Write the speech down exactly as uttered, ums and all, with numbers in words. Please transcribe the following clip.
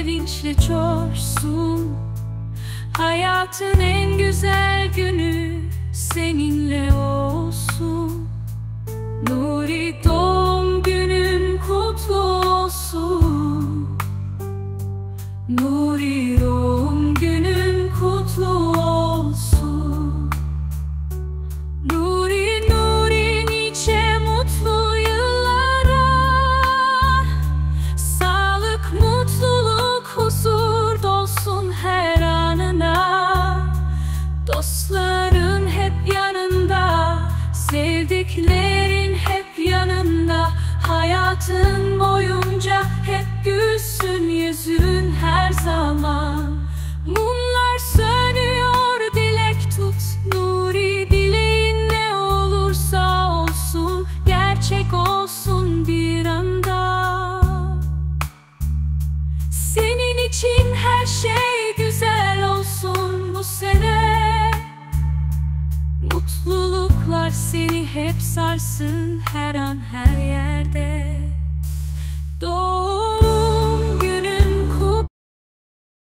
sevinçle coşsun. Hayatın en güzel günü seninle olsun. Nuri, doğum günün kutlu olsun. Nuri, doğum günün kutlu olsun. Nuri, Nuri, nice mutlu yıllara. Sağlık, mutluluk, huzur dolsun her anına. Dostların hep yanında, sevdiklerin hep yanında. Hayatın boyunca hep gülsün yüzün her zaman. Mumlar sönüyor, dilek tut Nuri. Dileğin ne olursa olsun, gerçek olsun bir anda. Senin için her şey güzel olsun bu sene. Mutluluklar seni hep sarsın her an her yerde. Doğum